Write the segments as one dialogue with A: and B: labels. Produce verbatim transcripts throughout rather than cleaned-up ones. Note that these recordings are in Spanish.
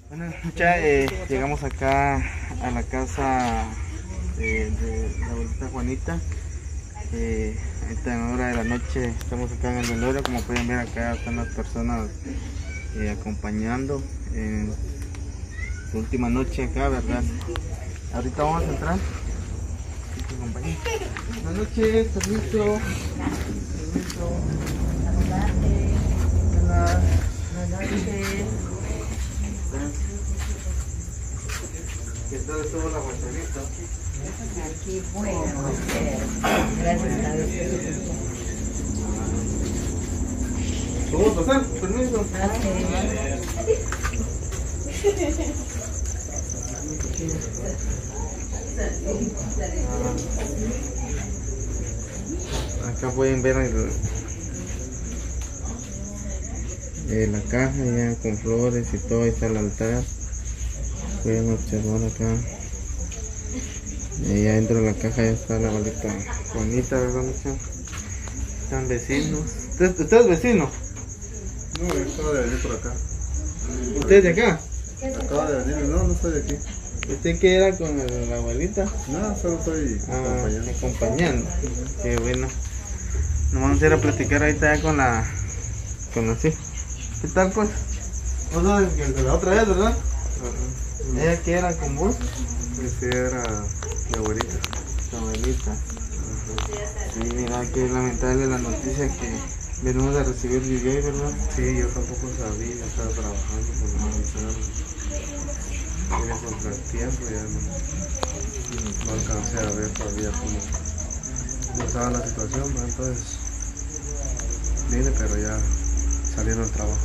A: Bueno, ya eh, llegamos acá a la casa de, de la abuelita Juanita. Eh, a esta hora de la noche estamos acá en el velorio. Como pueden ver, acá están las personas eh, acompañando en su última noche acá, ¿verdad? Ahorita vamos a entrar. Buenas noches, permiso. Permiso. Buenas, buenas noches. ¿Qué tal estuvo la guacherita?
B: Aquí bueno, gracias a Dios.
A: ¿Puedo pasar? Permiso. Ah, acá pueden ver el, eh, la caja ya con flores y todo. Ahí está el altar. Pueden observar acá. Y allá dentro de la caja ya está la abuelita Juanita, ¿verdad, muchachos? Están vecinos. ¿Usted, usted es vecino?
C: No, yo acabo de venir por acá.
A: ¿Usted es de acá?
C: Acabo de venir, no, no estoy de aquí.
A: ¿Usted qué era con el- la abuelita?
C: No, solo estoy
A: Ah,
C: acompañando.
A: acompañando. Qué bueno. Nos vamos a ir a platicar ahorita ya con la... con la sí. ¿Qué tal, pues? ¿Vos sos el de la otra vez, verdad?
C: Ajá.
A: ¿Ella qué era con vos?
C: Ese era mi abuelita.
A: Tu abuelita. Sí, mira, qué lamentable la noticia que venimos a recibir de hoy, ¿verdad?
C: Sí, yo tampoco sabía, estaba trabajando con la avisaron. Tenía contratiempo, ya no, no alcancé a ver todavía cómo, cómo estaba la situación, ¿no? Entonces vine, pero ya salieron al trabajo.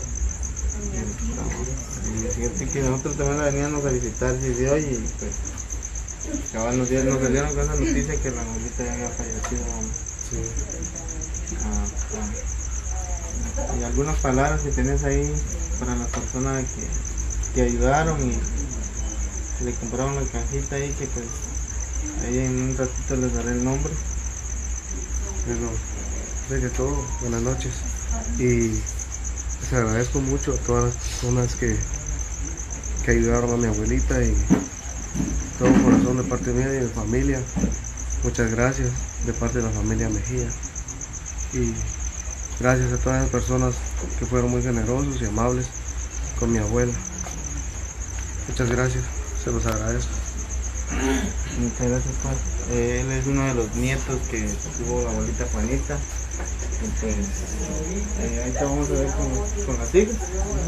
A: Y fíjate que nosotros también la veníamos a visitar el de hoy y pues cabal nos, dieron- nos salieron con esa noticia que la abuelita ya había fallecido.
C: Sí.
A: Ah, ah. Y algunas palabras que tenés ahí para las personas que, que ayudaron y que le compraron la cajita ahí, que pues ahí en un ratito les daré el nombre.
C: Bueno, de que todo, buenas noches. Y les agradezco mucho a todas las personas que, que ayudaron a mi abuelita y todo corazón de parte mía y de mi familia. Muchas gracias de parte de la familia Mejía. Y gracias a todas las personas que fueron muy generosos y amables con mi abuela. Muchas gracias, se los agradezco.
A: Muchas gracias, pues. Eh, él es uno de los nietos que tuvo la abuelita Juanita. Y pues, eh, ahorita vamos a ver con, con las hijas.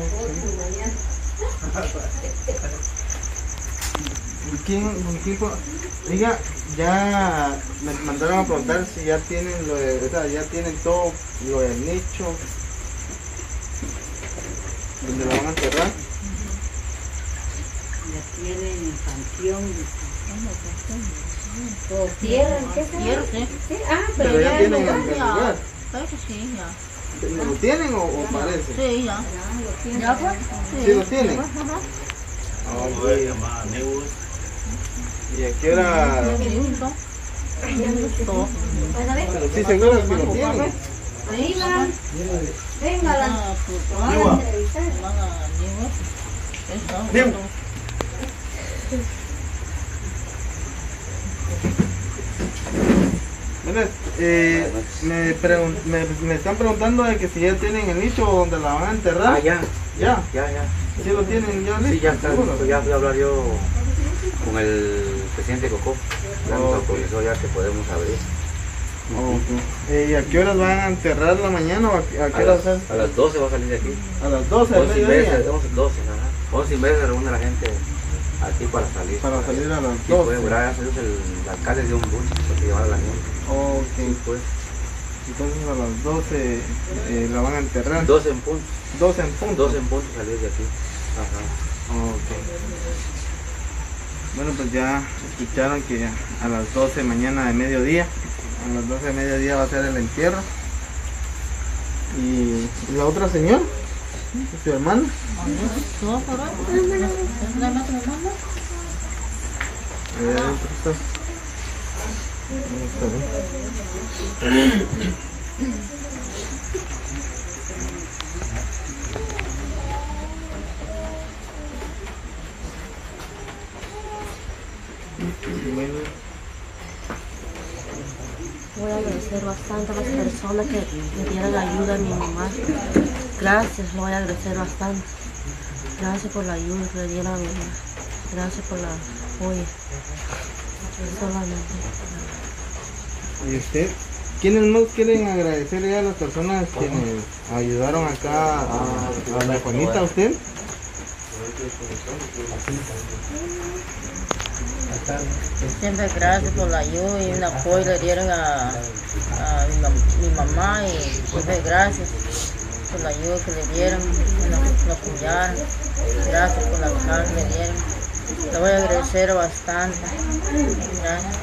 A: ¿Y quién, con quién fue? Diga, ya me mandaron a preguntar si ya tienen lo de, o sea, ya tienen todo lo del nicho, donde la van a enterrar.
B: Ya tienen panteón. ¿O tierra? ¿Qué es?
D: Tierra, sí.
B: Sí, ah, pero,
A: Pero ya
B: ya
A: tienen
B: lo-
A: el, el lugar.
D: Parece que sí, ya.
A: ¿Lo tienen o, o parece?
D: Sí, ya.
B: ¿Ya fue?
A: ¿Sí lo tienen?
D: Ajá.
A: Ah, ok. ¿Y a qué hora?
D: Todo.
A: Pero sí, seguro que lo tienen.
B: Venga, venga, la
D: Ah, pues,
B: van a entrevistar.
D: van a niños. Eso,
A: Diego.
D: eso.
A: Buenas, eh, me, pregun- me, me están preguntando de que si ya tienen el nicho donde la van a enterrar.
E: Ah, ya,
A: ¿Ya?
E: ya, ya.
A: ¿Sí lo tienen ya
E: Sí,
A: listo?
E: ya está,
A: ¿Seguro?
E: listo, ya fui a hablar yo con el presidente Cocó. Ya nos
A: Ok.
E: autorizó ya que podemos abrir.
A: Ok. Eh, ¿Y a qué horas van a enterrar la mañana o a, qué- a qué
E: A
A: horas
E: las,
A: es?
E: a las doce va a salir de aquí.
A: A las doce del
E: once y media,
A: mediodía.
E: once, doce, ajá. once y media se reúne la gente aquí para salir.
A: Para salir a las
E: Sí, pues,
A: doce.
E: gracias a Dios el alcalde dio un bus para llevar a la gente.
A: Ok.
E: Sí, pues,
A: Entonces a las doce eh, la van a enterrar.
E: doce en punto.
A: doce en punto.
E: doce en punto salir de aquí. Ajá.
A: Ok. Bueno, pues ya escucharon que a las doce mañana de mediodía, a las doce de mediodía va a ser el entierro. Y la otra señora, su hermana.
D: ¿Tú vas por ahí? ¿Es la más hermana?
A: Allá adentro está. Ahí está, ¿eh?
F: Voy a agradecer bastante a las personas que me dieron ayuda a mi mamá. Gracias, lo voy a agradecer bastante. Gracias por la ayuda que le dieron a mi mamá. Gracias por la apoyo. Solamente.
A: ¿Y usted? ¿Quiénes más quieren agradecerle a las personas que me ayudaron acá a, a la Juanita? ¿Usted?
D: Siempre gracias por la ayuda y un apoyo le dieron a, a mi, mam- mi mamá y siempre gracias por la ayuda que le dieron, que nos, nos apoyaron. Gracias por la ayuda que le dieron. Le voy a agradecer bastante. Gracias.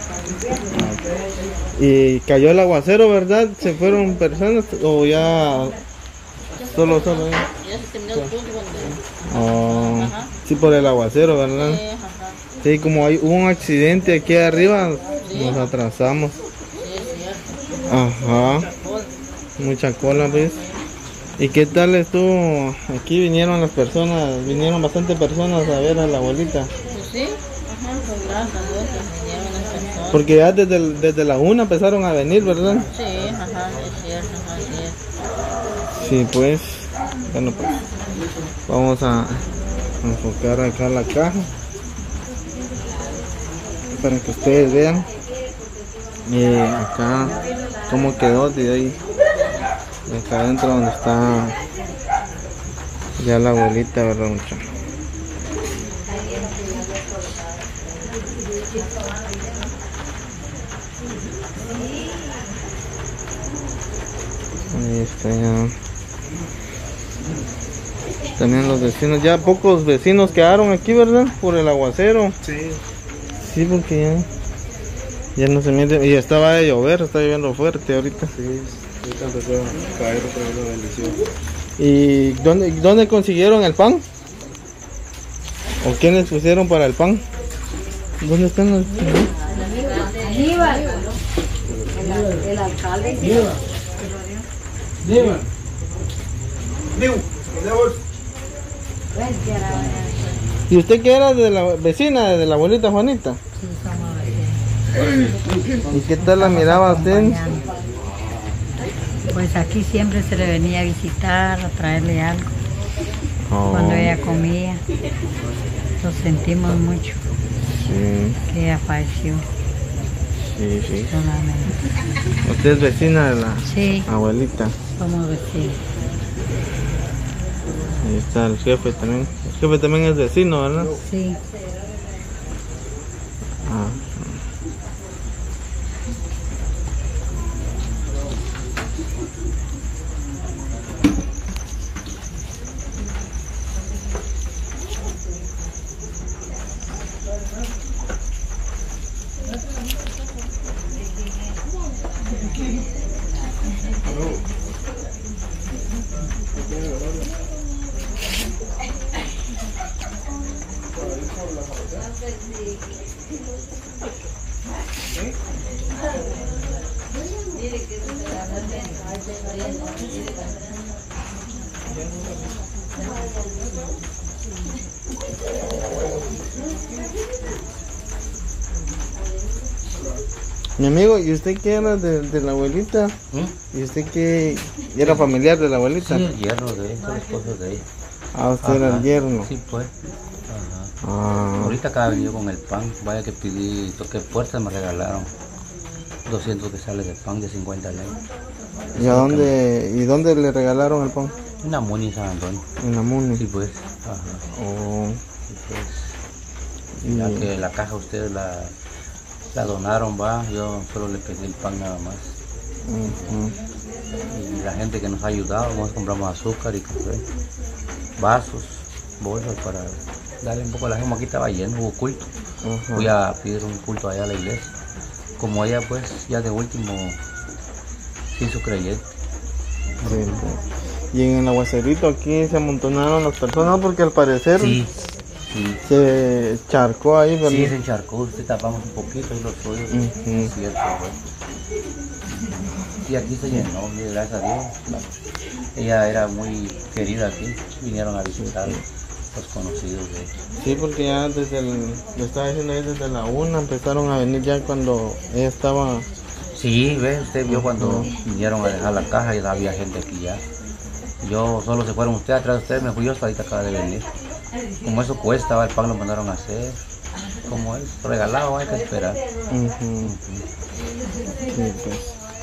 A: Y cayó el aguacero, ¿verdad? ¿Se fueron personas o ya solo solo?
D: Ya se terminó el punto cuando...
A: Oh,
D: Ajá.
A: sí, por el aguacero, ¿verdad?
D: Sí, ajá.
A: Sí, como hay, hubo un accidente aquí arriba, nos atrasamos.
D: Sí, es cierto.
A: Ajá, mucha cola, pues. ¿Y qué tal estuvo? Aquí vinieron las personas, vinieron bastante personas a ver a la abuelita.
D: Pues sí, ajá, pues gracias a Dios que vinieron las personas.
A: Porque ya desde, el- desde la una empezaron a venir, ¿verdad?
D: Sí, ajá, es cierto, ajá, es cierto.
A: Sí, pues. Bueno, pues. Vamos a enfocar acá la caja. Para que ustedes vean. Y acá cómo quedó de ahí. De acá adentro donde está ya la abuelita, ¿verdad, muchachos? Ahí está ya. También los vecinos, ya pocos vecinos quedaron aquí, ¿verdad? Por el aguacero.
C: Sí.
A: Sí, porque ya, ya no se mete. Y estaba de llover, está lloviendo fuerte ahorita.
C: Sí, ahorita empezó a caer otra vez la bendición.
A: ¿Y dónde, dónde consiguieron el pan? ¿O quiénes pusieron para el pan? ¿Dónde están los?
B: Aníbal. El, el alcalde. Ven, que era-
A: ¿Y usted qué era de la vecina de la abuelita Juanita?
G: Sí, somos vecinos.
A: ¿Y qué tal la miraba usted?
G: Acompañando. Pues aquí siempre se le venía a visitar, a traerle algo.
A: Oh,
G: Cuando ella comía, lo sentimos mucho
A: sí,
G: que ella falleció
A: sí, sí.
G: solamente.
A: Usted es vecina de la
G: Sí,
A: abuelita.
G: somos vecinos.
A: Ahí está el jefe también. El jefe también es vecino, ¿verdad?
G: Sí.
A: Ah. Mi amigo, ¿y usted qué era de, de la abuelita?
E: ¿Mm?
A: ¿Y usted qué era familiar de la abuelita?
E: Sí, el yerno de ella, los esposos de ella.
A: Ah, usted era el
E: Ajá.
A: yerno.
E: Sí, pues. Ajá.
A: Ah,
E: Ahorita acaba de venir con el pan. Vaya que pedí, toqué puertas, me regalaron doscientos quetzales de pan de cincuenta leñas.
A: ¿y a dónde, y dónde le regalaron el pan?
E: Una muni en San Antonio.
A: En la Muni.
E: Sí, pues. Ajá.
A: Oh,
E: Sí, pues.
A: y-
E: Ya que la caja ustedes la, la donaron, va. Yo solo le pedí el pan nada más.
A: ujú.
E: Y la gente que nos ha ayudado, nos compramos azúcar y café, vasos, bolsas para darle un poco a la gente. Como aquí estaba lleno, hubo culto.
A: Ajá.
E: Voy a pedir un culto allá a la iglesia. Como ella pues ya de último se hizo creyente.
A: Sí, pues. Y en el aguacerito aquí se amontonaron las personas porque al parecer
E: Sí, sí.
A: se charcó ahí, ¿verdad?
E: Sí, se encharcó, usted tapamos un poquito y los suyos.
A: Ujú.
E: Es cierto, pues. Y aquí se llenó, mire, gracias a Dios. La- Ella era muy querida aquí, vinieron a visitarla. los conocidos de ella.
A: Sí, porque ya desde el, le estaba diciendo ahí, desde la una empezaron a venir ya cuando ella estaba.
E: Sí, ve, usted vio cuando vinieron a dejar la caja y había gente aquí ya. Yo solo se fueron ustedes atrás de ustedes, me fui yo hasta ahorita acaba de venir. Como eso cuesta, ¿va? El pan lo mandaron a hacer. Como es regalado, hay que esperar.
A: Uh-huh. Uh-huh. Sí, pues.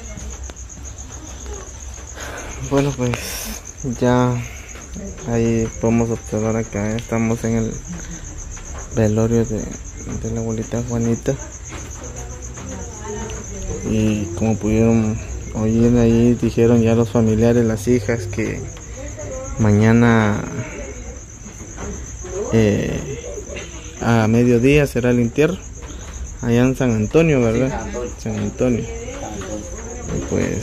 A: Bueno, pues ya ahí podemos observar acá, estamos en el velorio de, de la abuelita Juanita. Y como pudieron oír ahí, dijeron ya los familiares, las hijas, que mañana eh, a mediodía será el entierro allá en San Antonio, ¿verdad? San Antonio. Y pues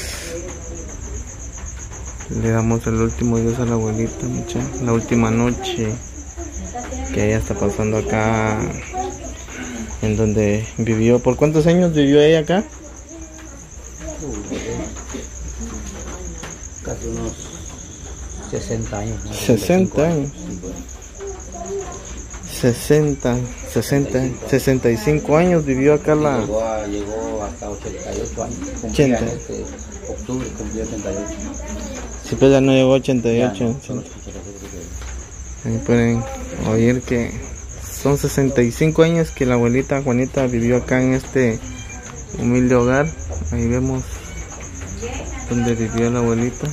A: le damos el último adiós a la abuelita, mucha, la última noche que ella está pasando acá en donde vivió. ¿Por cuántos años vivió ella acá?
E: Casi unos sesenta años, ¿no?
A: sesenta años. sesenta, sesenta, sesenta y cinco años vivió acá la.
E: Llegó, a, llegó hasta ochenta y ocho años. Cumplía en este octubre, cumplió ochenta y ocho.
A: Sí, pero ya no llegó a ochenta y ocho. Ya, no, ahí pueden oír que son sesenta y cinco años que la abuelita Juanita vivió acá en este humilde hogar. Ahí vemos donde vivió la abuelita.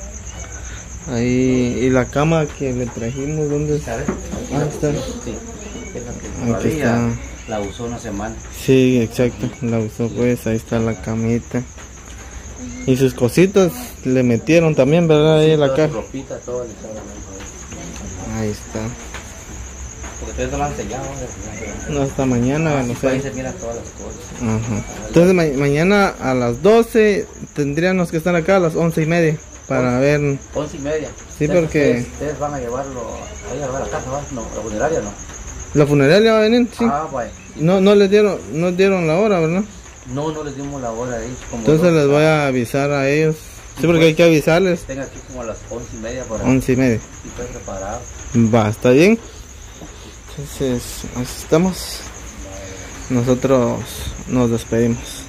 A: Ahí, y la cama que le trajimos, ¿dónde está? Ah, está.
E: Sí, es la que
A: aquí está.
E: La usó una semana.
A: Sí, exacto, la usó pues, ahí está la camita. Y sus cositas le metieron también, ¿verdad? Ahí en la caja.
E: Ropita, todo le estaba ahí.
A: Ahí está.
E: Porque ustedes no lo han sellado.
A: No, hasta mañana, no sé.
E: Ahí se miran todas las cosas.
A: Ajá. Entonces ma mañana a las doce tendríamos que estar acá a las once y media para once, ver.
E: Once y media.
A: Sí,
E: ustedes,
A: porque.
E: Ustedes, ustedes van a llevarlo ahí a ver la casa, ¿va? No, la funeraria no.
A: La funeraria va a venir, sí.
E: Ah, bueno.
A: No, no les dieron, no dieron la hora, ¿verdad?
E: No, no les dimos la hora ahí. Como
A: entonces
E: dos,
A: les voy a avisar a ellos. Sí, porque hay que avisarles.
E: Estén aquí como a las once y media para.
A: Once y media.
E: Y estén preparados.
A: Va, está bien. Entonces, así estamos. Nosotros nos despedimos.